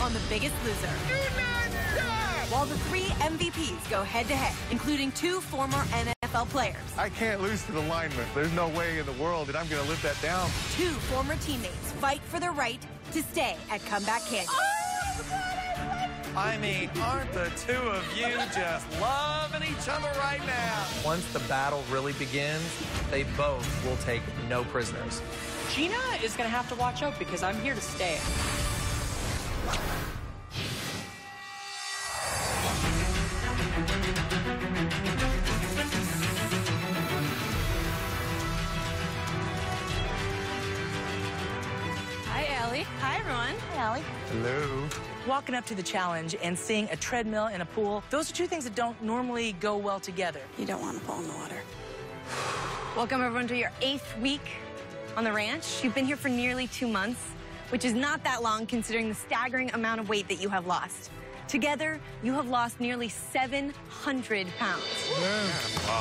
on The Biggest Loser. Do not stop! While the 3 MVPs go head-to-head, including 2 former NFL players. I can't lose to the lineman. There's no way in the world that I'm going to live that down. 2 former teammates fight for their right to stay at Comeback Canyon. I mean, aren't the 2 of you just loving each other right now? Once the battle really begins, they both will take no prisoners. Gina is going to have to watch out because I'm here to stay. Hi, Allie. Hi, everyone. Hi, Allie. Hello. Walking up to the challenge and seeing a treadmill and a pool, those are 2 things that don't normally go well together. You don't want to fall in the water. Welcome, everyone, to your 8th week on the ranch. You've been here for nearly 2 months, which is not that long considering the staggering amount of weight that you have lost. Together, you have lost nearly 700 pounds. Wow.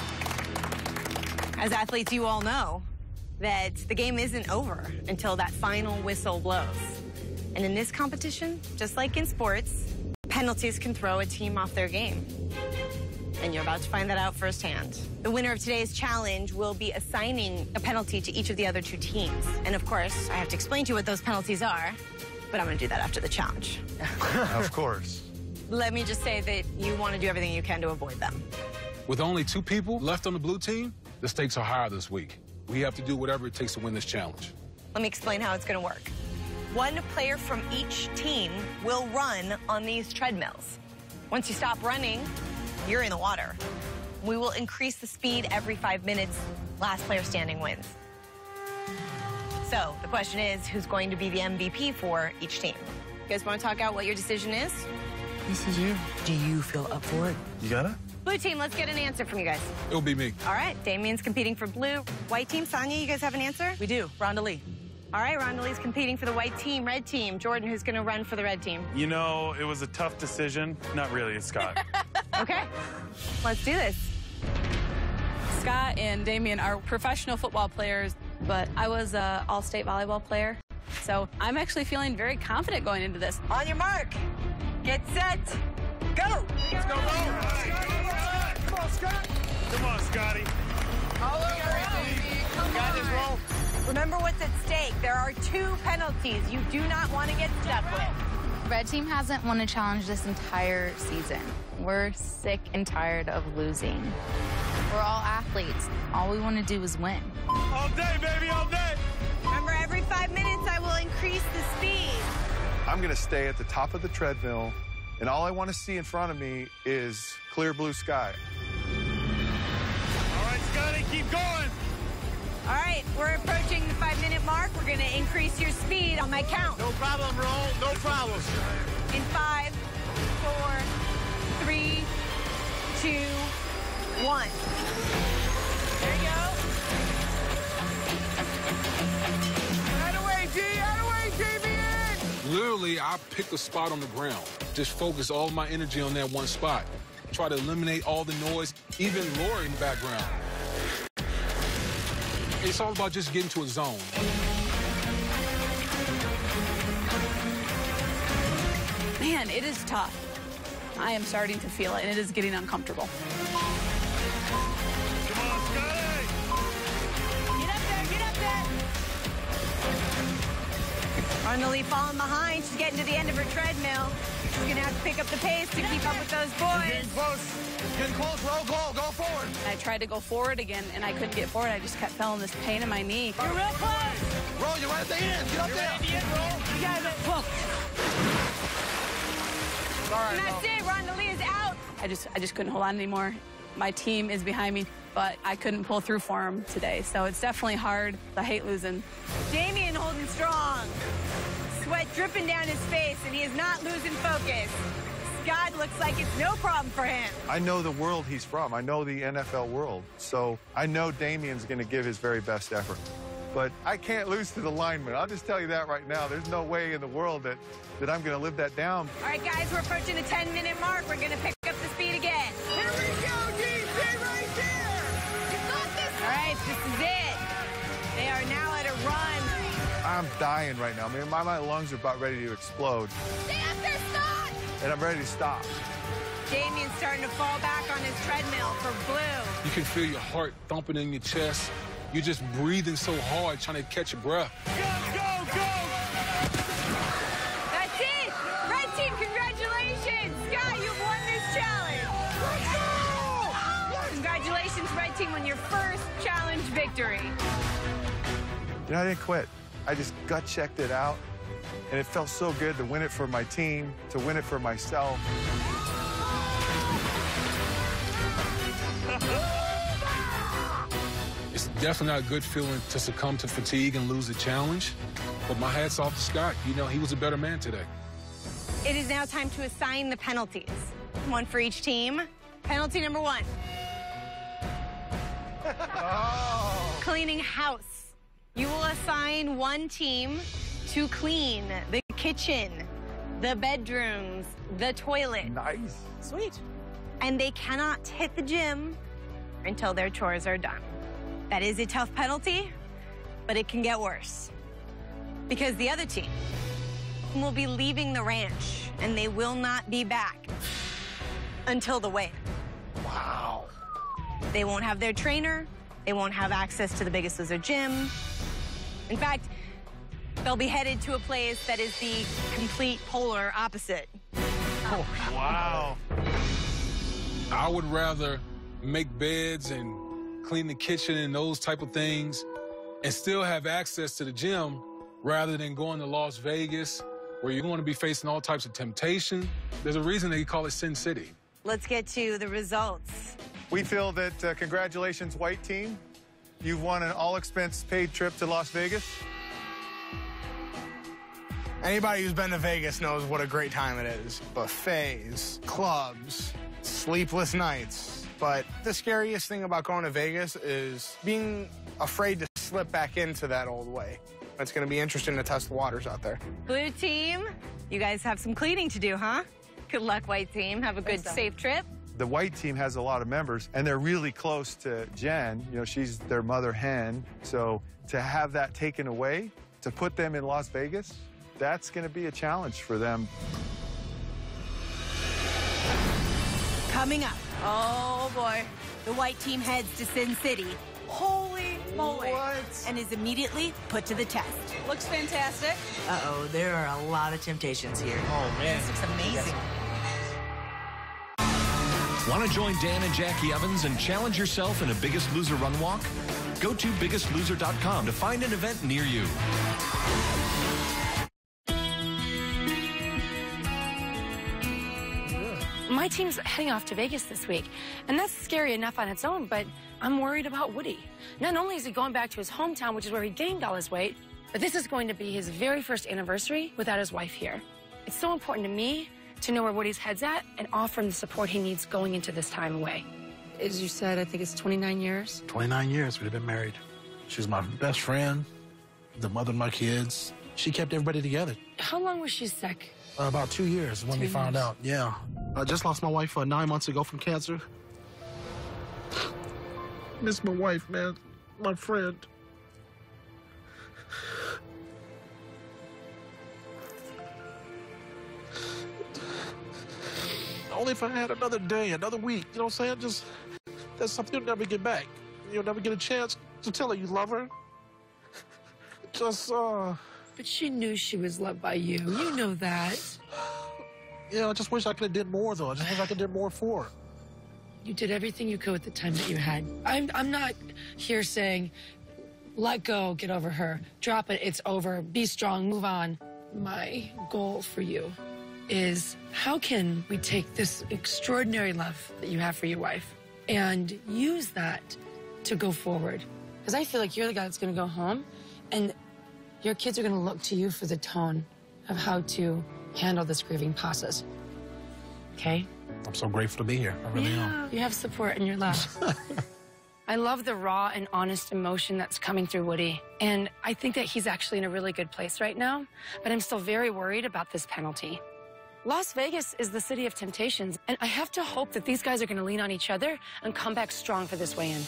As athletes, you all know that the game isn't over until that final whistle blows. And in this competition, just like in sports, penalties can throw a team off their game. And you're about to find that out firsthand. The winner of today's challenge will be assigning a penalty to each of the other 2 teams. And of course, I have to explain to you what those penalties are, but I'm gonna do that after the challenge. Of course. Let me just say that you want to do everything you can to avoid them. With only 2 people left on the blue team, the stakes are higher this week. We have to do whatever it takes to win this challenge. Let me explain how it's gonna work. 1 player from each team will run on these treadmills. Once you stop running, you're in the water. We will increase the speed every 5 minutes. Last player standing wins. So the question is, who's going to be the MVP for each team? You guys want to talk out what your decision is? This is you. Do you feel up for it? You got it? Blue team, let's get an answer from you guys. It'll be me. All right, Damien's competing for blue. White team, Sonia, you guys have an answer? We do. Rhonda Lee. All right, Rhonda Lee's competing for the white team. Red team, Jordan, who's going to run for the red team? You know, it was a tough decision. Not really, it's Scott. Okay, let's do this. Scott and Damien are professional football players, but I was an all-state volleyball player. So I'm actually feeling very confident going into this. On your mark, get set, go! Let's go, roll! Come on, Scott! Come on, Scotty. Got this, roll. Remember what's at stake. There are 2 penalties you do not want to get stuck with. Red team hasn't won a challenge this entire season. We're sick and tired of losing. We're all athletes. All we want to do is win. All day, baby, all day! Remember, every 5 minutes, I will increase the speed. I'm going to stay at the top of the treadmill, and all I want to see in front of me is clear blue sky. All right, Scotty, keep going! All right, we're approaching the 5-minute mark. We're going to increase your speed on my count. No problem, roll, no problem. In 5, 4, 3, 2, 1. There you go. Out of the way, D! Out of the way, Damien! Literally, I pick a spot on the ground. Just focus all my energy on that one spot. Try to eliminate all the noise, even Lori in the background. It's all about just getting to a zone. Man, it is tough. I am starting to feel it, and it is getting uncomfortable. Come on, Scotty! Get up there, get up there. Rhonda Lee falling behind. She's getting to the end of her treadmill. She's going to have to pick up the pace to keep up with those boys. Getting close. Getting close. Roll, go forward. I tried to go forward again, and I couldn't get forward. I just kept feeling this pain in my knee. You're real close. Roll, you're right at the end. Get up there. You guys are close. Sorry, And that's it. Rhonda Lee is out. I just couldn't hold on anymore. My team is behind me, but I couldn't pull through for them today. So it's definitely hard. I hate losing. Damien holding strong. Sweat dripping down his face, and he is not losing focus. Scott looks like it's no problem for him. I know the world he's from. I know the NFL world. So I know Damien's going to give his very best effort. But I can't lose to the lineman. I'll just tell you that right now. There's no way in the world that I'm going to live that down. All right, guys, we're approaching the 10-minute mark. We're going to pick up the speed again. Here we go, D! Stay right there! You got this! All right, this is it. They are now at a run. I'm dying right now. I mean, my lungs are about ready to explode. Stay up there, Scott! And I'm ready to stop. Damien's starting to fall back on his treadmill for blue. You can feel your heart thumping in your chest. You're just breathing so hard, trying to catch your breath. Go, go, go! That's it! Red team, congratulations! Scott, you've won this challenge! Congratulations, Red team, on your first challenge victory. You know, I didn't quit. I just gut-checked it out, and it felt so good to win it for my team, to win it for myself. It's definitely not a good feeling to succumb to fatigue and lose the challenge, but my hat's off to Scott. You know, he was a better man today. It is now time to assign the penalties. One for each team. Penalty number 1. Oh. Cleaning house. You will assign one team to clean the kitchen, the bedrooms, the toilet. Nice. Sweet. And they cannot hit the gym until their chores are done. That is a tough penalty, but it can get worse. Because the other team will be leaving the ranch, and they will not be back until the weigh-in. Wow. They won't have their trainer. They won't have access to the Biggest Loser gym. In fact, they'll be headed to a place that is the complete polar opposite. Oh, wow. I would rather make beds and clean the kitchen and those type of things and still have access to the gym rather than going to Las Vegas where you're going to be facing all types of temptation. There's a reason they call it Sin City. Let's get to the results. We feel that, congratulations, white team. You've won an all-expense-paid trip to Las Vegas. Anybody who's been to Vegas knows what a great time it is. Buffets, clubs, sleepless nights. But the scariest thing about going to Vegas is being afraid to slip back into that old way. It's going to be interesting to test the waters out there. Blue team, you guys have some cleaning to do, huh? Good luck, white team. Have a good, safe trip. The white team has a lot of members, and they're really close to Jen. You know, she's their mother hen. So to have that taken away, to put them in Las Vegas, that's going to be a challenge for them. Coming up, oh boy, the white team heads to Sin City. Holy moly. What? And is immediately put to the test. Looks fantastic. Uh-oh, there are a lot of temptations here. Oh, man. This looks amazing. Want to join Dan and Jackie Evans and challenge yourself in a Biggest Loser run walk? Go to biggestloser.com to find an event near you. My team's heading off to Vegas this week, and that's scary enough on its own, but I'm worried about Woody. Not only is he going back to his hometown, which is where he gained all his weight, but this is going to be his very first anniversary without his wife here. It's so important to me to know where Woody's head's at and offer him the support he needs going into this time away. As you said, I think it's 29 years. 29 years we've been married. She's my best friend, the mother of my kids. She kept everybody together. How long was she sick? About 2 years when we found out, yeah. I just lost my wife 9 months ago from cancer. Miss my wife, man. My friend. Only if I had another day, another week, you know what I'm saying? That's something you'll never get back. You'll never get a chance to tell her you love her. But she knew she was loved by you. You know that. Yeah, I just wish I could have did more, though. I just wish I could have did more for her. You did everything you could with the time that you had. I'm not here saying, let go, get over her, drop it, it's over, be strong, move on. My goal for you is how can we take this extraordinary love that you have for your wife and use that to go forward? Because I feel like you're the guy that's going to go home, and your kids are going to look to you for the tone of how to handle this grieving process. Okay? I'm so grateful to be here. I really am. You have support in your love. I love the raw and honest emotion that's coming through Woody. And I think that he's actually in a really good place right now, but I'm still very worried about this penalty. Las Vegas is the city of temptations, and I have to hope that these guys are going to lean on each other and come back strong for this weigh-in.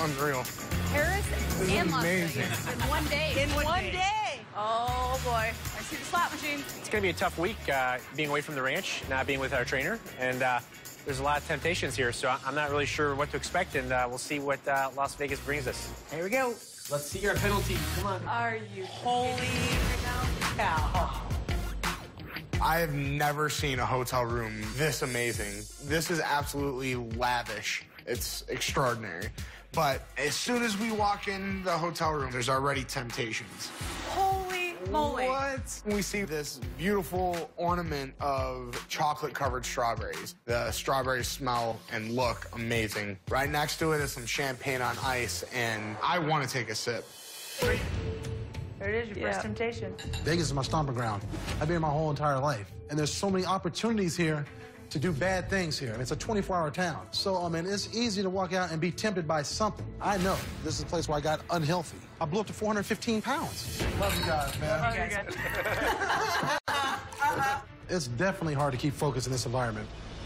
unreal. Paris and Las amazing. Vegas in one day. In one day. Oh, boy. I see the slot machine. It's going to be a tough week being away from the ranch, not being with our trainer. And there's a lot of temptations here, so I'm not really sure what to expect. And we'll see what Las Vegas brings us. Here we go. Let's see your penalty. Come on. Are you Holy cow. I have never seen a hotel room this amazing. This is absolutely lavish. It's extraordinary. But as soon as we walk in the hotel room, there's already temptations. Holy moly. What? We see this beautiful ornament of chocolate-covered strawberries. The strawberries smell and look amazing. Right next to it is some champagne on ice, and I want to take a sip. There it is, your first temptation. Vegas is my stomping ground. I've been here my whole entire life. And there's so many opportunities here to do bad things here. And it's a 24-hour town. So, I mean, it's easy to walk out and be tempted by something. I know. This is a place where I got unhealthy. I blew up to 415 pounds. Love you guys, man. Love you guys. It's definitely hard to keep focused in this environment.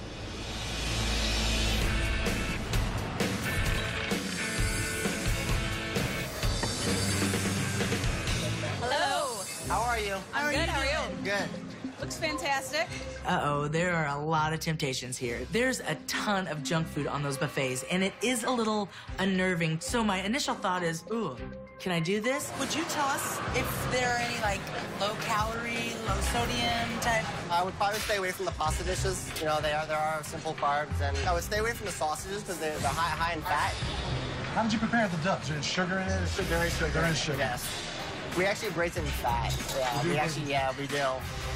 Hello. How are you? I'm good. How are you? Good. Looks fantastic. Uh-oh, there are a lot of temptations here. There's a ton of junk food on those buffets, and it is a little unnerving. So my initial thought is, ooh, can I do this? Would you tell us if there are any, like, low-calorie, low-sodium type? I would probably stay away from the pasta dishes. You know, there are simple carbs, and I would stay away from the sausages because they're high in fat. How did you prepare the duck? Is there sugar in it? There is sugar. There is sugar. Yes. We actually braise in fat. Yeah, we do.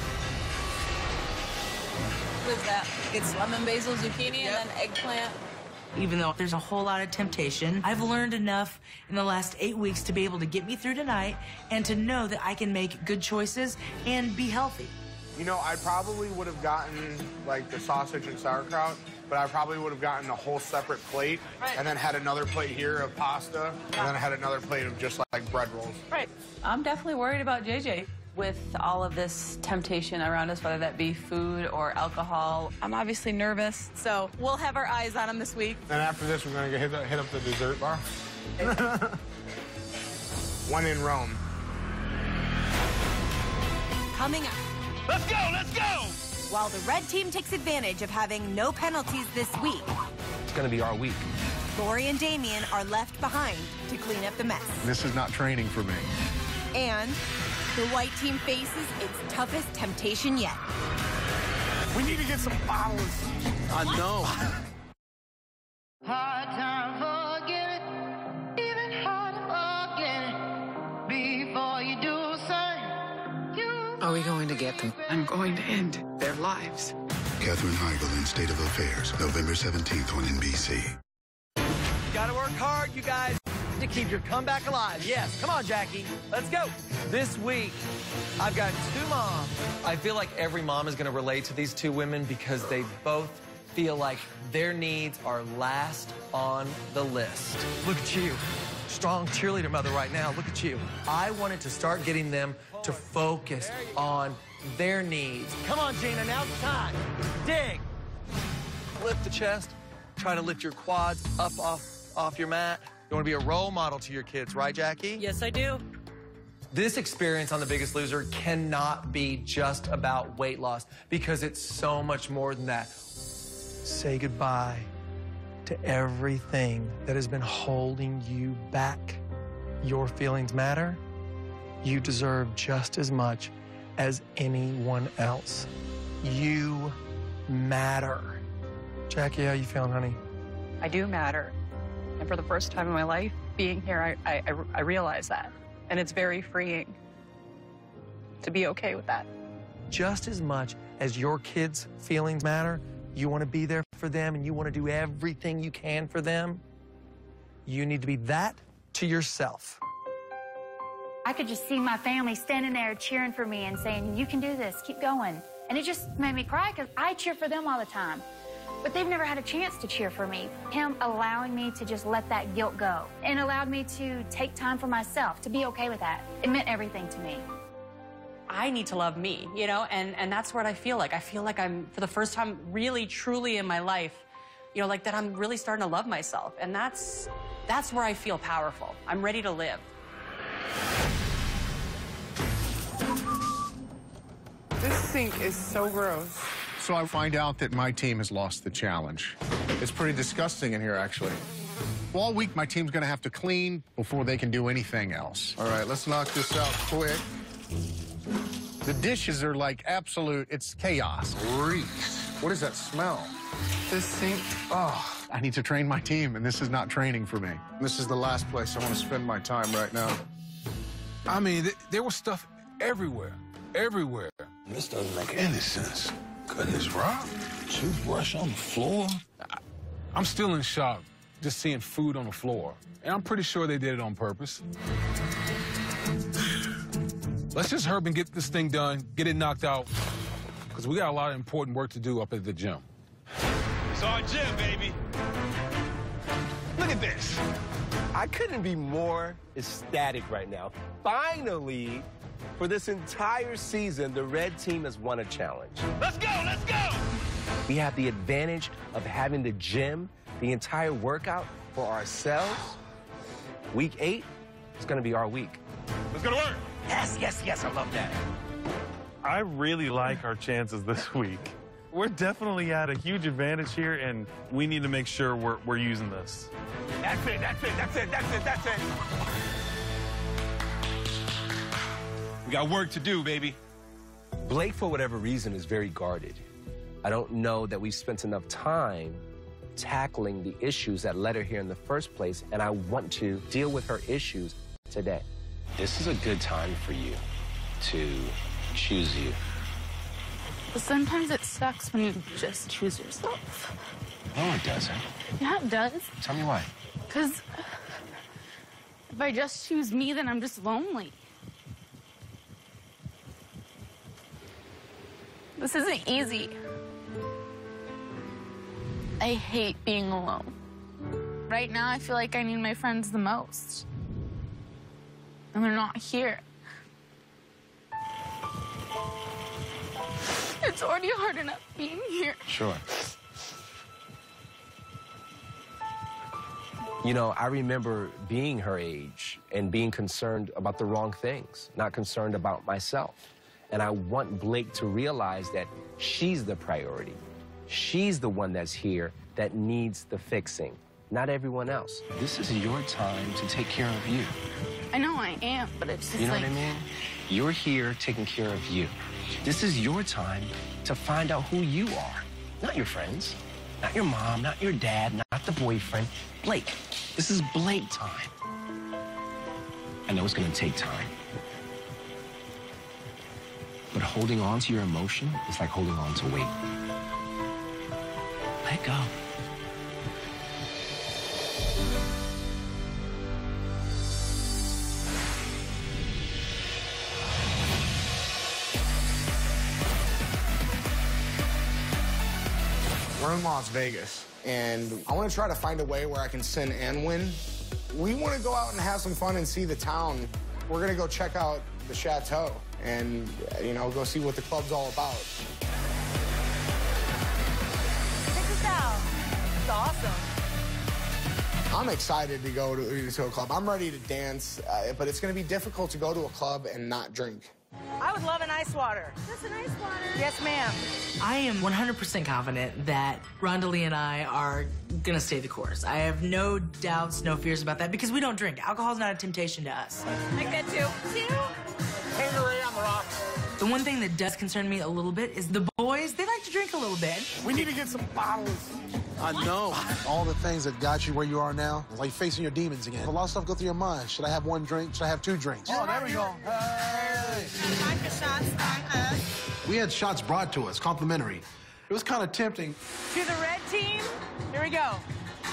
What is that? It's lemon, basil, zucchini, and then eggplant. Even though there's a whole lot of temptation, I've learned enough in the last 8 weeks to be able to get me through tonight and to know that I can make good choices and be healthy. You know, I probably would have gotten, like, the sausage and sauerkraut, but I probably would have gotten a whole separate plate, and then had another plate here of pasta, and then I had another plate of just, like, bread rolls. Right. I'm definitely worried about JJ. With all of this temptation around us, whether that be food or alcohol, I'm obviously nervous, so we'll have our eyes on him this week. And after this, we're going to hit up the dessert bar. One in Rome. Coming up. Let's go, let's go! While the red team takes advantage of having no penalties this week, It's going to be our week. Lori and Damien are left behind to clean up the mess. This is not training for me. And the white team faces its toughest temptation yet. We need to get some bottles. I know. Hard time forget it, even hard to forget it. Before you do something, Are we going to get them? I'm going to end their lives. Katherine Heigl in State of Affairs, November 17th on NBC. Gotta work hard, you guys, to keep your comeback alive. Yes, come on, Jackie. Let's go. This week, I've got two moms. I feel like every mom is gonna relate to these two women because they both feel like their needs are last on the list. Look at you. Strong cheerleader mother right now. Look at you. I wanted to start getting them to focus on their needs. Come on, Gina, now's the time. Dig. Lift the chest. Try to lift your quads up off your mat. You want to be a role model to your kids, right, Jackie? Yes, I do. This experience on The Biggest Loser cannot be just about weight loss because it's so much more than that. Say goodbye to everything that has been holding you back. Your feelings matter. You deserve just as much as anyone else. You matter. Jackie, how you feeling, honey? I do matter. And for the first time in my life, being here, I realize that. And it's very freeing to be okay with that. Just as much as your kids' feelings matter, you want to be there for them and you want to do everything you can for them, you need to be that to yourself. I could just see my family standing there cheering for me and saying, you can do this, keep going. And it just made me cry because I cheer for them all the time. But they've never had a chance to cheer for me. Him allowing me to just let that guilt go and allowed me to take time for myself, to be okay with that. It meant everything to me. I need to love me, you know, and that's what I feel like. I feel like I'm, for the first time, really, truly in my life, you know, like that I'm really starting to love myself. And that's That's where I feel powerful. I'm ready to live. This sink is so gross. So I find out that my team has lost the challenge. It's pretty disgusting in here, actually. All week, my team's going to have to clean before they can do anything else. All right, let's knock this out quick. The dishes are like absolute, it's chaos. Reeks. What is that smell? This sink, Oh, I need to train my team, and this is not training for me. This is the last place I want to spend my time right now. I mean, there was stuff everywhere. Everywhere. This doesn't make any sense. Goodness, Rob. Toothbrush on the floor. I'm still in shock just seeing food on the floor. And I'm pretty sure they did it on purpose. Let's just hurry and get this thing done, get it knocked out, because we got a lot of important work to do up at the gym. It's our gym, baby. Look at this. I couldn't be more ecstatic right now. Finally, for this entire season, the red team has won a challenge. Let's go, let's go! We have the advantage of having the gym, the entire workout for ourselves. Week 8 is going to be our week. Let's go to work. Yes, yes, yes, I love that. I really like our chances this week. We're definitely at a huge advantage here, and we need to make sure we're using this. That's it, that's it, that's it, that's it, that's it. We got work to do, baby. Blake, for whatever reason, is very guarded. I don't know that we spent enough time tackling the issues that led her here in the first place, and I want to deal with her issues today. This is a good time for you to choose you. But sometimes it sucks when you just choose yourself. No, it doesn't. Yeah, it does. Tell me why. Because if I just choose me, then I'm just lonely. This isn't easy. I hate being alone. Right now, I feel like I need my friends the most. And they're not here. It's already hard enough being here. Sure. You know, I remember being her age and being concerned about the wrong things, not concerned about myself. And I want Blake to realize that she's the priority. She's the one that's here that needs the fixing, not everyone else. This is your time to take care of you. I know I am, but it's just You know like... what I mean? You're here taking care of you. This is your time to find out who you are. Not your friends, not your mom, not your dad, not the boyfriend. Blake, this is Blake time. I know it's gonna take time. But holding on to your emotion is like holding on to weight. Let go. We're in Las Vegas, and I want to try to find a way where I can sin and win. We want to go out and have some fun and see the town. We're going to go check out the chateau and, you know, go see what the club's all about. Check this out. It's awesome. I'm excited to go to a club. I'm ready to dance, but it's going to be difficult to go to a club and not drink. I would love an ice water. Just an ice water. Yes, ma'am. I am 100% confident that Rhonda Lee and I are gonna stay the course. I have no doubts, no fears about that because we don't drink. Alcohol's not a temptation to us. Like that too. Kangaroo on the rocks. The one thing that does concern me a little bit is the boys, they like to drink a little bit. We need to get some bottles. I know. All the things that got you where you are now, it's like facing your demons again. A lot of stuff go through your mind. Should I have one drink? Should I have two drinks? Oh, there we go. Hey. Vodka shots on us. We had shots brought to us, complimentary. It was kind of tempting. To the red team, here we go.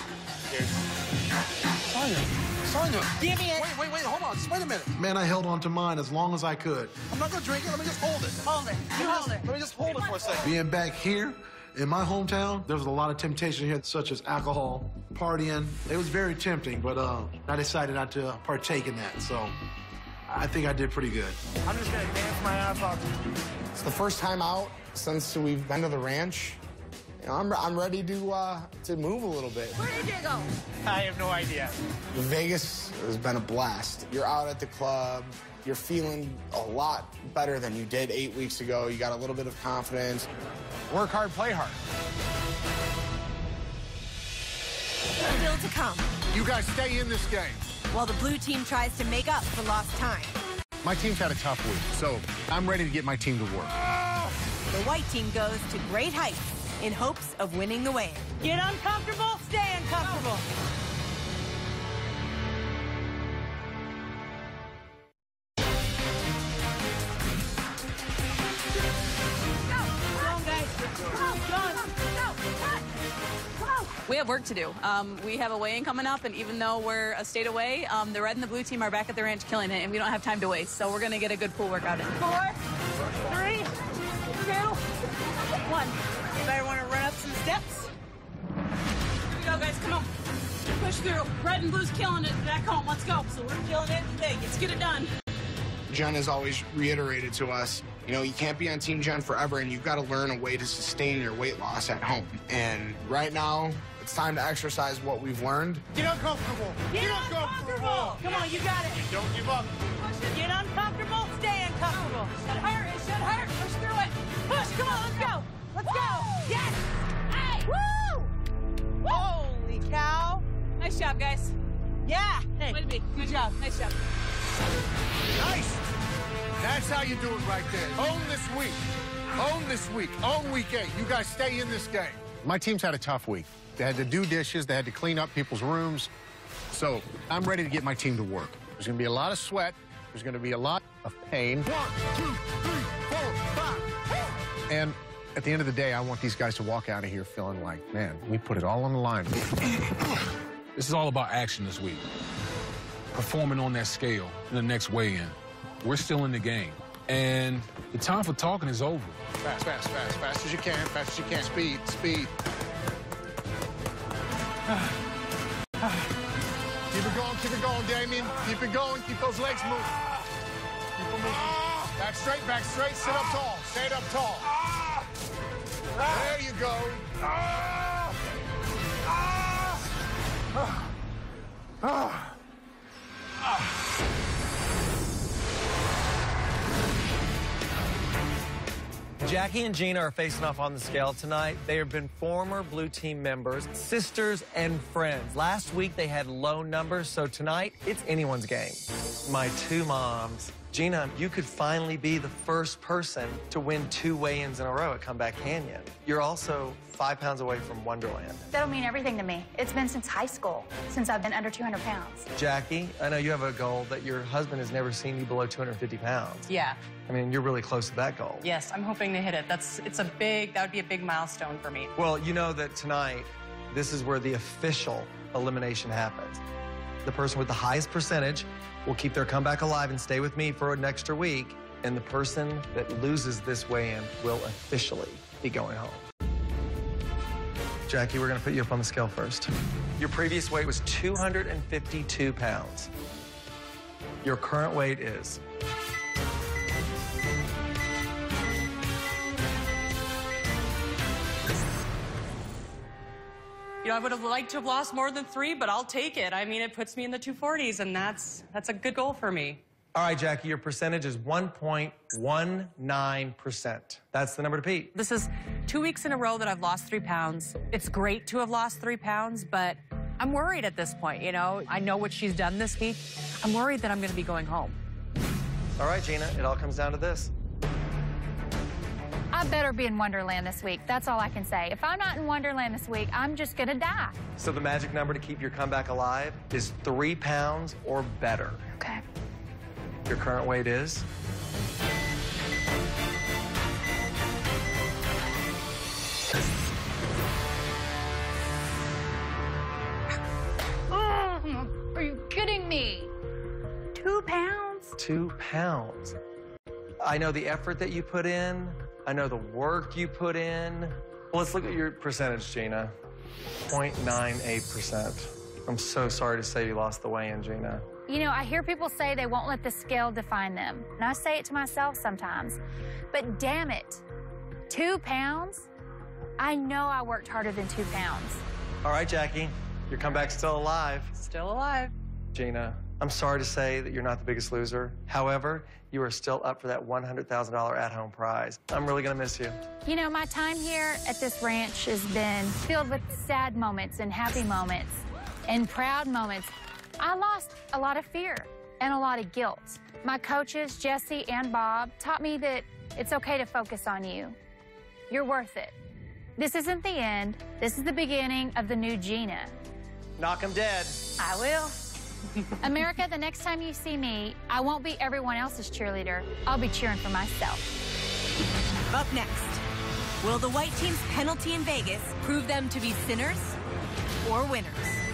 Sonia. Give me it. Wait, hold on. Just wait a minute. Man, I held on to mine as long as I could. I'm not going to drink it. Let me just hold it. Hold it. You hold it. Let me just hold it for a second. Being back here in my hometown, there was a lot of temptation here, such as alcohol, partying. It was very tempting, but I decided not to partake in that, so I think I did pretty good. I'm just going to dance my ass off. It's the first time out since we've been to the ranch, I'm ready to move a little bit. Where did you go? I have no idea. Vegas has been a blast. You're out at the club. You're feeling a lot better than you did 8 weeks ago. You got a little bit of confidence. Work hard, play hard. Still to come. You guys stay in this game. While the blue team tries to make up for lost time. My team's had a tough week, so I'm ready to get my team to work. The white team goes to great heights in hopes of winning the weigh-in. Get uncomfortable, stay uncomfortable. We have work to do. We have a weigh-in coming up, and even though we're a state away, the red and the blue team are back at the ranch killing it, and we don't have time to waste. So we're going to get a good pool workout in. 4, 3, 2, 1. You better want to run up some steps. Here we go, guys. Come on. Push through. Red and blue's killing it. Back home. Let's go. So we're killing it today. Let's get it done. Jen has always reiterated to us, you know, you can't be on Team Jen forever, and you've got to learn a way to sustain your weight loss at home. And right now, it's time to exercise what we've learned. Get uncomfortable. Get uncomfortable. Come on, you got it. Don't give up. Get uncomfortable, stay uncomfortable. It should hurt. It should hurt. Push through it. Push. Come on, let's go. Let's go. Yes. Hey. Woo. Holy cow. Nice job, guys. Yeah. Hey. Way to be. Good job. Nice job. Nice. That's how you do it right there. Own this week. Own this week. Own week 8. You guys stay in this game. My team's had a tough week. They had to do dishes. They had to clean up people's rooms. So I'm ready to get my team to work. There's going to be a lot of sweat. There's going to be a lot of pain. 1, 2, 3, 4, 5. And at the end of the day, I want these guys to walk out of here feeling like, man, we put it all on the line. This is all about action this week. Performing on that scale in the next weigh-in. We're still in the game. And the time for talking is over. Fast, fast, fast, fast as you can, fast as you can. Speed, speed. Keep it going, Damien. Keep it going. Keep those legs moving. Keep them moving. Back straight, sit up tall. Stay up tall. There you go. Jackie and Gina are facing off on the scale tonight. They have been former blue team members, sisters, and friends. Last week, they had low numbers, so tonight, it's anyone's game. My two moms. Gina, you could finally be the first person to win 2 weigh-ins in a row at Comeback Canyon. You're also 5 pounds away from Wonderland. That'll mean everything to me. It's been since high school, since I've been under 200 pounds. Jackie, I know you have a goal that your husband has never seen you below 250 pounds. Yeah. I mean, you're really close to that goal. Yes, I'm hoping to hit it. that would be a big milestone for me. Well, you know that tonight, this is where the official elimination happens. The person with the highest percentage will keep their comeback alive and stay with me for an extra week, and the person that loses this weigh-in will officially be going home. Jackie, we're gonna put you up on the scale first. Your previous weight was 252 pounds. Your current weight is... You know, I would have liked to have lost more than 3, but I'll take it. I mean, it puts me in the 240s, and that's a good goal for me. All right, Jackie, your percentage is 1.19%. That's the number to beat. This is 2 weeks in a row that I've lost 3 pounds. It's great to have lost 3 pounds, but I'm worried at this point, you know? I know what she's done this week. I'm worried that I'm going to be going home. All right, Gina, it all comes down to this. I better be in Wonderland this week. That's all I can say. If I'm not in Wonderland this week, I'm just gonna die. So the magic number to keep your comeback alive is 3 pounds or better. Okay. Your current weight is? Are you kidding me? 2 pounds? 2 pounds. I know the effort that you put in. I know the work you put in. Well, let's look at your percentage, Gina. 0.98%. I'm so sorry to say you lost the weigh-in, Gina. You know, I hear people say they won't let the scale define them. And I say it to myself sometimes. But damn it, 2 pounds? I know I worked harder than 2 pounds. All right, Jackie, your comeback's still alive. Still alive. Gina, I'm sorry to say that you're not the biggest loser. However, you are still up for that $100,000 at-home prize. I'm really gonna miss you. You know, my time here at this ranch has been filled with sad moments and happy moments and proud moments. I lost a lot of fear and a lot of guilt. My coaches, Jesse and Bob, taught me that it's okay to focus on you. You're worth it. This isn't the end. This is the beginning of the new Gina. Knock 'em dead. I will. America, the next time you see me, I won't be everyone else's cheerleader. I'll be cheering for myself. Up next, will the white team's penalty in Vegas prove them to be sinners or winners?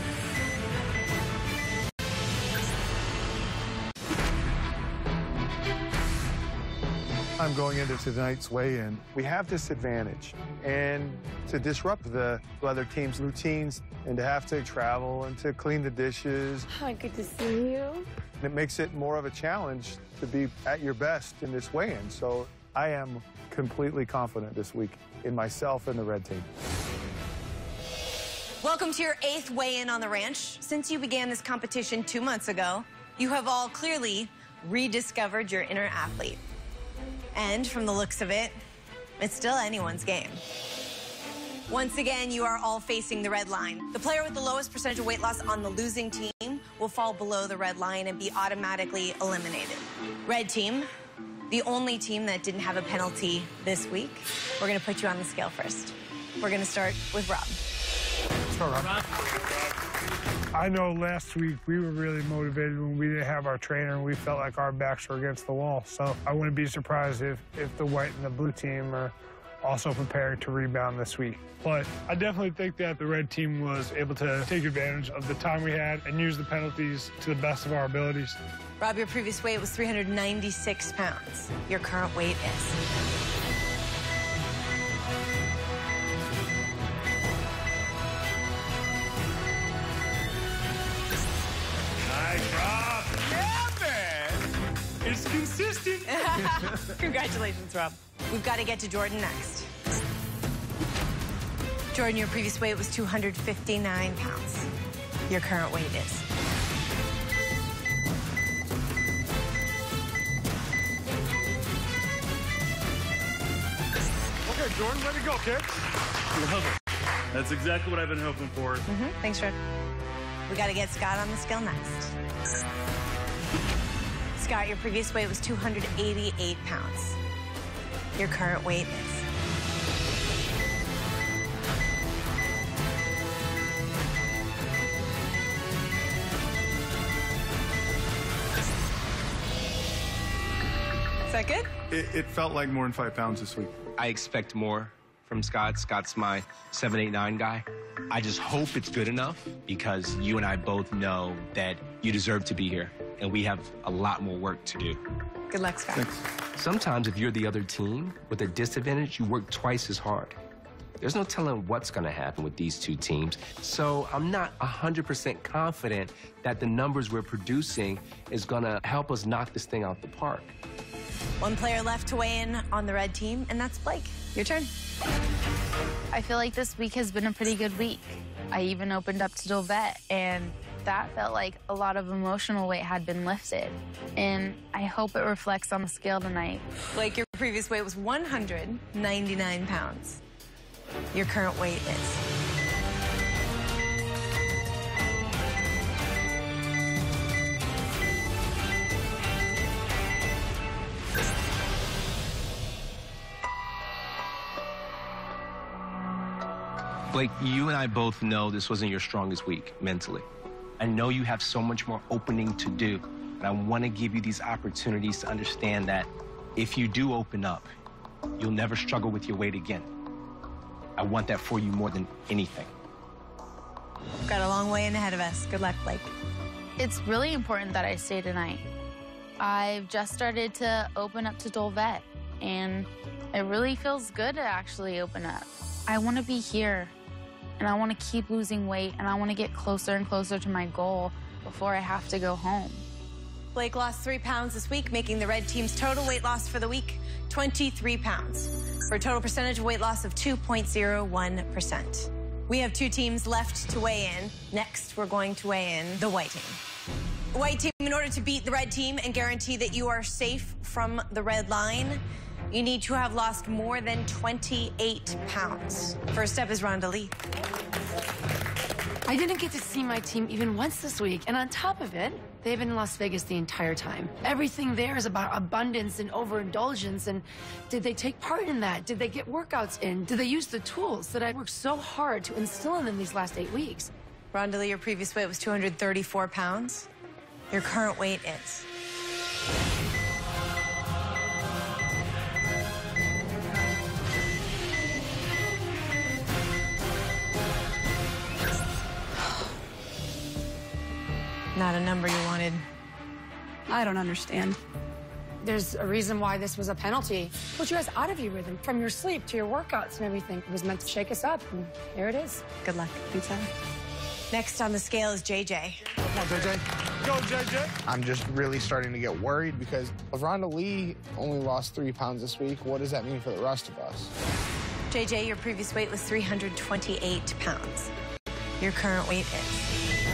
I'm going into tonight's weigh-in. We have this advantage, and to disrupt the other team's routines and to have to travel and to clean the dishes. Hi, good to see you. It makes it more of a challenge to be at your best in this weigh-in. So I am completely confident this week in myself and the red team. Welcome to your 8th weigh-in on the ranch. Since you began this competition 2 months ago, you have all clearly rediscovered your inner athlete. And from the looks of it, it's still anyone's game. Once again, you are all facing the red line. The player with the lowest percentage of weight loss on the losing team will fall below the red line and be automatically eliminated. Red team, the only team that didn't have a penalty this week, we're gonna put you on the scale first. We're gonna start with Rob. Start, Rob. I know last week we were really motivated when we didn't have our trainer and we felt like our backs were against the wall. So I wouldn't be surprised if the white and the blue team are also prepared to rebound this week. But I definitely think that the red team was able to take advantage of the time we had and use the penalties to the best of our abilities. Rob, your previous weight was 396 pounds. Your current weight is? It's consistent. Congratulations, Rob. We've got to get to Jordan next. Jordan, your previous weight was 259 pounds. Your current weight is? Okay, Jordan, let it go, kid. Love it. That's exactly what I've been hoping for. Thanks, Jordan. We got to get Scott on the scale next. Scott, your previous weight was 288 pounds. Your current weight is? Is that good? It felt like more than 5 pounds this week. I expect more from Scott. Scott's my 789 guy. I just hope it's good enough because you and I both know that you deserve to be here. And we have a lot more work to do. Good luck, Scott. Thanks. Sometimes if you're the other team with a disadvantage, you work twice as hard. There's no telling what's going to happen with these two teams. So I'm not 100% confident that the numbers we're producing is going to help us knock this thing out the park. One player left to weigh in on the red team, and that's Blake. Your turn. I feel like this week has been a pretty good week. I even opened up to Dolvet, and that felt like a lot of emotional weight had been lifted. And I hope it reflects on the scale tonight. Blake, your previous weight was 199 pounds. Your current weight is? Blake, you and I both know this wasn't your strongest week mentally. I know you have so much more opening to do, and I want to give you these opportunities to understand that if you do open up, you'll never struggle with your weight again. I want that for you more than anything. We've got a long way in ahead of us. Good luck, Blake. It's really important that I stay tonight. I've just started to open up to Dolvet, and it really feels good to actually open up. I want to be here, and I want to keep losing weight, and I want to get closer and closer to my goal before I have to go home. Blake lost 3 pounds this week, making the red team's total weight loss for the week 23 pounds. for a total percentage of weight loss of 2.01%. We have 2 teams left to weigh in. Next, we're going to weigh in the white team. The white team, in order to beat the red team and guarantee that you are safe from the red line, you need to have lost more than 28 pounds. First up is Rhonda Lee. I didn't get to see my team even once this week, and on top of it, they've been in Las Vegas the entire time. Everything there is about abundance and overindulgence, and did they take part in that? Did they get workouts in? Did they use the tools that I worked so hard to instill in them these last 8 weeks? Rhonda Lee, your previous weight was 234 pounds. Your current weight is... Not a number you wanted. I don't understand. There's a reason why this was a penalty. Put you guys out of your rhythm, from your sleep to your workouts and everything. It was meant to shake us up, and here it is. Good luck. Thanks, Anna. Next on the scale is JJ. Come on, JJ. Go, JJ. I'm just really starting to get worried because if Rhonda Lee only lost 3 pounds this week, what does that mean for the rest of us? JJ, your previous weight was 328 pounds. Your current weight is...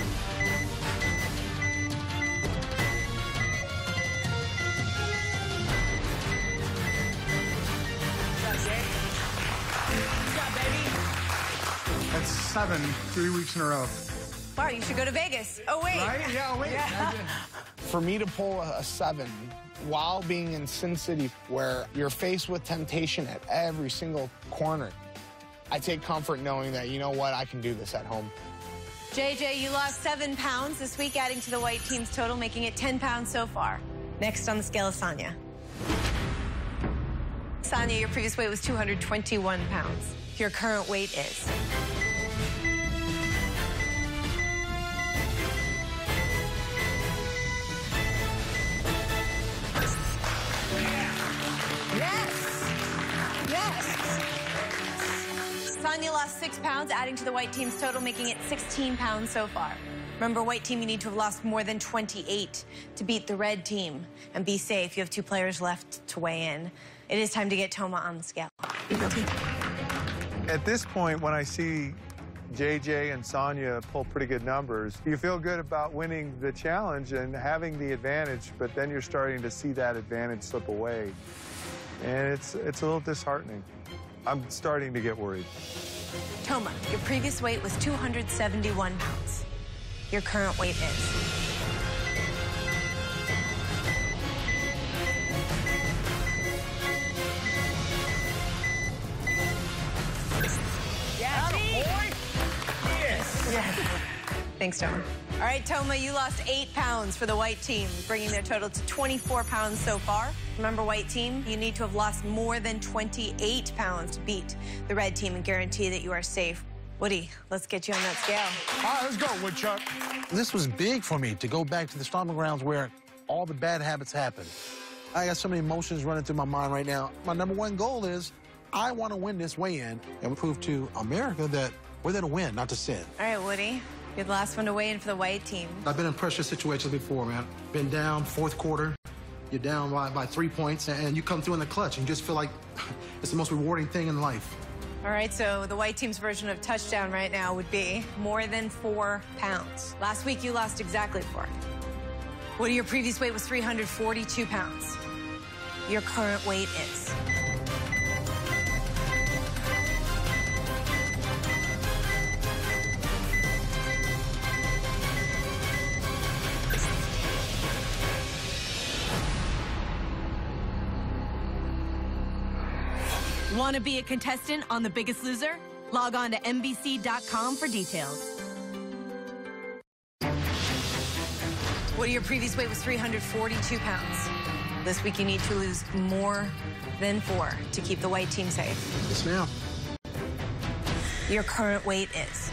That's 7, 3 weeks in a row. Wow, you should go to Vegas. Oh, wait. Right? Yeah, wait. Yeah. For me to pull a 7 while being in Sin City, where you're faced with temptation at every single corner, I take comfort knowing that, you know what, I can do this at home. JJ, you lost 7 pounds this week, adding to the white team's total, making it 10 pounds so far. Next on the scale is Sonia. Sonia, your previous weight was 221 pounds. Your current weight is... Sonia lost 6 pounds, adding to the white team's total, making it 16 pounds so far. Remember, white team, you need to have lost more than 28 to beat the red team and be safe. You have 2 players left to weigh in. It is time to get Toma on the scale. At this point, when I see JJ and Sonia pull pretty good numbers, you feel good about winning the challenge and having the advantage, but then you're starting to see that advantage slip away. And it's a little disheartening. I'm starting to get worried. Toma, your previous weight was 271 pounds. Your current weight is... Yeah, boy! Yes. Thanks, Toma. All right, Toma, you lost 8 pounds for the white team, bringing their total to 24 pounds so far. Remember, white team, you need to have lost more than 28 pounds to beat the red team and guarantee that you are safe. Woody, let's get you on that scale. All right, let's go, Woodchuck. This was big for me to go back to the stomping grounds where all the bad habits happen. I got so many emotions running through my mind right now. My #1 goal is I want to win this weigh-in and prove to America that we're there to win, not to sin. All right, Woody, you're the last one to weigh in for the white team. I've been in pressure situations before, man. Been down, 4th quarter. You're down by 3 points, and you come through in the clutch, and you just feel like it's the most rewarding thing in life. All right, so the white team's version of touchdown right now would be more than 4 pounds. Last week, you lost exactly 4. Woody, your previous weight was 342 pounds. Your current weight is... Want to be a contestant on The Biggest Loser? Log on to NBC.com for details. Woody, your previous weight was 342 pounds. This week you need to lose more than 4 to keep the white team safe. Yes, ma'am. Your current weight is...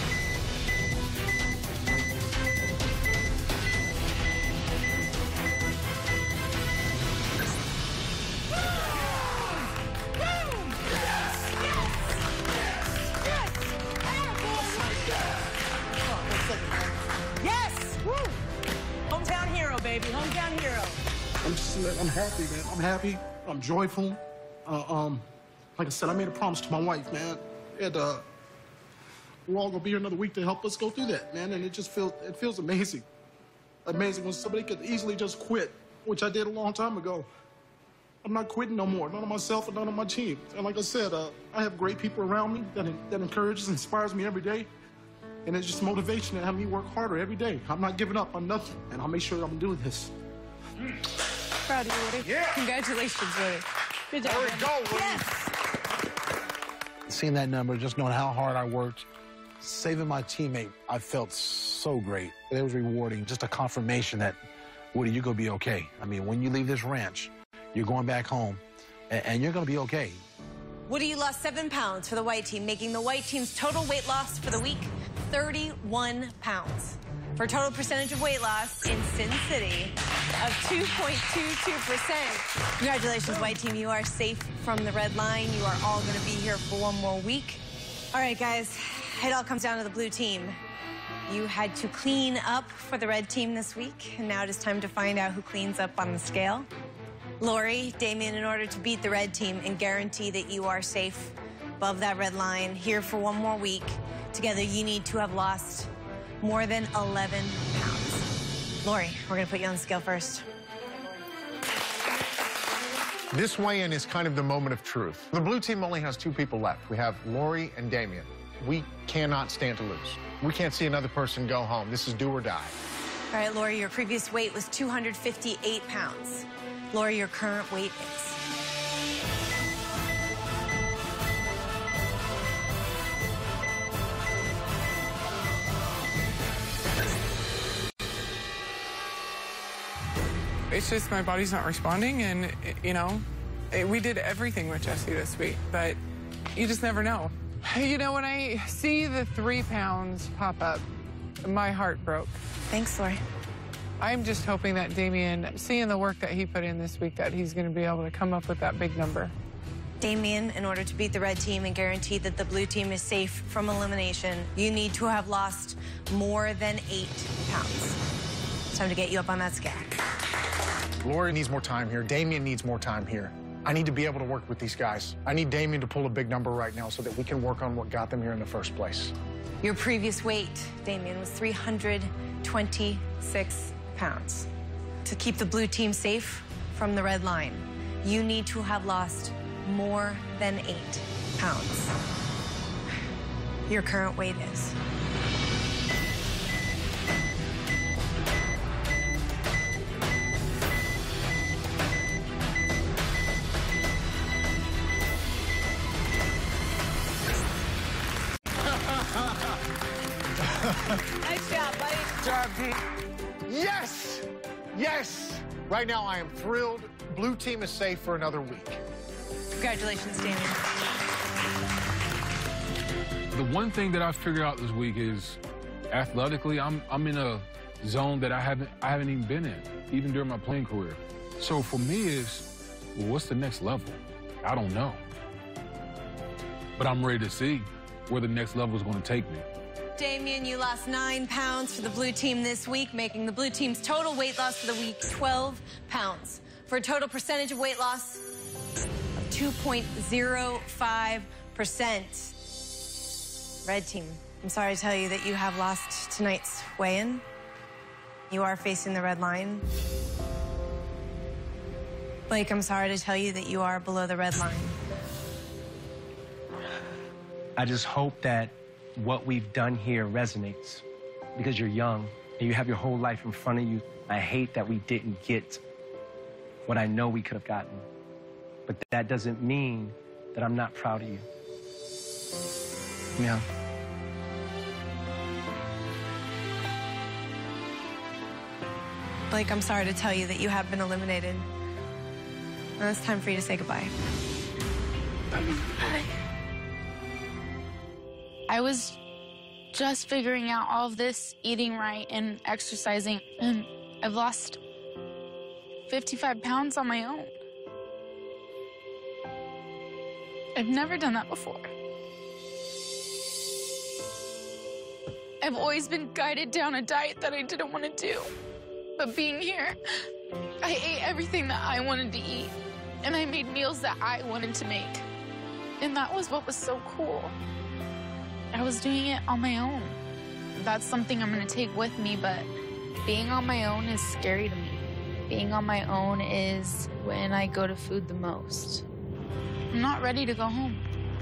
Baby, hometown hero. I'm happy, man. I'm happy. I'm joyful. Like I said, I made a promise to my wife, man. And we're all gonna be here another week to help us go through that, man. And it feels amazing. Amazing when somebody could easily just quit, which I did a long time ago. I'm not quitting no more, none of myself and none of my team. And like I said, I have great people around me that encourages and inspires me every day. And it's just motivation to have me work harder every day. I'm not giving up on nothing, and I'll make sure I'm doing this. Proud of you, Woody. Yeah. Congratulations, Woody. Good job. There we man. go, Woody. Yes. Seeing that number, just knowing how hard I worked, saving my teammate, I felt so great. It was rewarding, just a confirmation that, Woody, you're gonna be okay. I mean, when you leave this ranch, you're going back home, and you're gonna be okay. Woody, you lost 7 pounds for the white team, making the white team's total weight loss for the week 31 pounds. For a total percentage of weight loss in Sin City of 2.22%. Congratulations, white team. You are safe from the red line. You are all going to be here for one more week. All right, guys, it all comes down to the blue team. You had to clean up for the red team this week, and now it is time to find out who cleans up on the scale. Lori, Damien, in order to beat the red team and guarantee that you are safe above that red line here for one more week, together you need to have lost more than 11 pounds. Lori, we're going to put you on the scale first. This weigh-in is kind of the moment of truth. The blue team only has 2 people left. We have Lori and Damien. We cannot stand to lose. We can't see another person go home. This is do or die. All right, Lori, your previous weight was 258 pounds. Lori, your current weight is? It's just my body's not responding, and, you know, we did everything with Jesse this week, but you just never know. You know, when I see the 3 pounds pop up, my heart broke. Thanks, Lori. I'm just hoping that Damien, seeing the work that he put in this week, that he's going to be able to come up with that big number. Damien, in order to beat the red team and guarantee that the blue team is safe from elimination, you need to have lost more than 8 pounds. It's time to get you up on that scale. Lori needs more time here. Damien needs more time here. I need to be able to work with these guys. I need Damien to pull a big number right now so that we can work on what got them here in the first place. Your previous weight, Damien, was 326 pounds. To keep the blue team safe from the red line, you need to have lost more than 8 pounds. Your current weight is? Nice job, buddy. Good job, Pete. Yes! Yes! Right now, I am thrilled. Blue team is safe for another week. Congratulations, Damien. The one thing that I figured out this week is, athletically, I'm in a zone that I haven't even been in, even during my playing career. So for me, is, well, what's the next level? I don't know. But I'm ready to see where the next level is going to take me. Damien, you lost 9 pounds for the blue team this week, making the blue team's total weight loss for the week 12 pounds, for a total percentage of weight loss of 2.05%. Red team, I'm sorry to tell you that you have lost tonight's weigh-in. You are facing the red line. Blake, I'm sorry to tell you that you are below the red line. I just hope that what we've done here resonates, because you're young and you have your whole life in front of you. I hate that we didn't get what I know we could have gotten, but that doesn't mean that I'm not proud of you. Yeah. Blake, I'm sorry to tell you that you have been eliminated. Now it's time for you to say goodbye. Bye. I was just figuring out all of this, eating right and exercising, and I've lost 55 pounds on my own. I've never done that before. I've always been guided down a diet that I didn't want to do. But being here, I ate everything that I wanted to eat, and I made meals that I wanted to make. And that was what was so cool. I was doing it on my own. That's something I'm going to take with me, but being on my own is scary to me. Being on my own is when I go to food the most. I'm not ready to go home.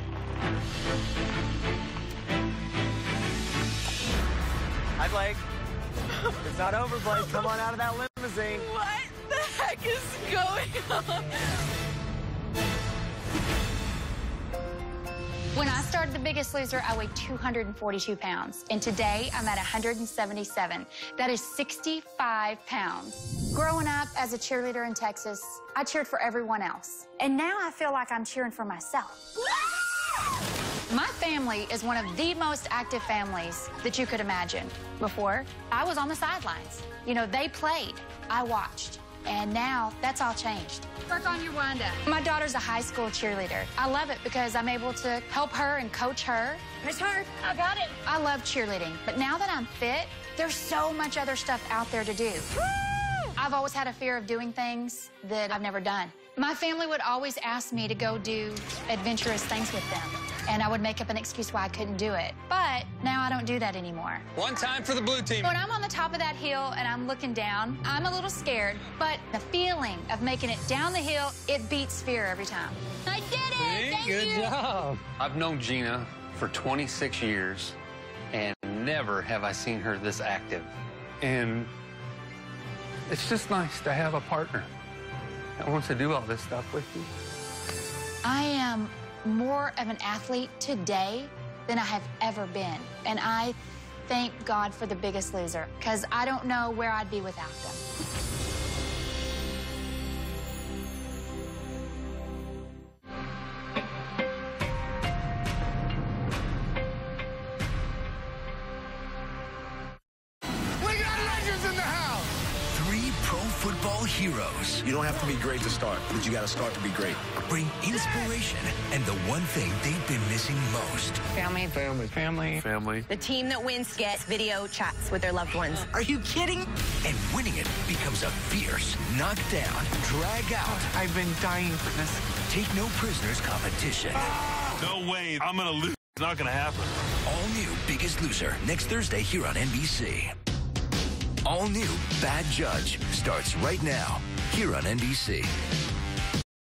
Hi, Blake. It's not over, Blake. Come on out of that limousine. What the heck is going on? When I started The Biggest Loser, I weighed 242 pounds. And today, I'm at 177. That is 65 pounds. Growing up as a cheerleader in Texas, I cheered for everyone else. And now I feel like I'm cheering for myself. My family is one of the most active families that you could imagine. Before, I was on the sidelines. You know, they played, I watched. And now, that's all changed. Work on your wind up. My daughter's a high school cheerleader. I love it because I'm able to help her and coach her. Push hard. I got it. I love cheerleading, but now that I'm fit, there's so much other stuff out there to do. Woo! I've always had a fear of doing things that I've never done. My family would always ask me to go do adventurous things with them, and I would make up an excuse why I couldn't do it. But now I don't do that anymore. One time for the blue team. When I'm on the top of that hill and I'm looking down, I'm a little scared, but the feeling of making it down the hill, it beats fear every time. I did it! Thank Good you. job. I've known Gina for 26 years, and never have I seen her this active. And it's just nice to have a partner that wants to do all this stuff with you. I am more of an athlete today than I have ever been. And I thank God for The Biggest Loser, because I don't know where I'd be without them. We got legends in the house! 3 pro football heroes. You don't have to be great to start, but you got to start to be great. Bring inspiration and the one thing they've been missing most. Family. Family. Family. Family. The team that wins gets video chats with their loved ones. Are you kidding? And winning it becomes a fierce, knockdown, drag out. I've been dying for this. Take no prisoners competition. No way. I'm going to lose. It's not going to happen. All new Biggest Loser next Thursday here on NBC. All new Bad Judge starts right now here on NBC.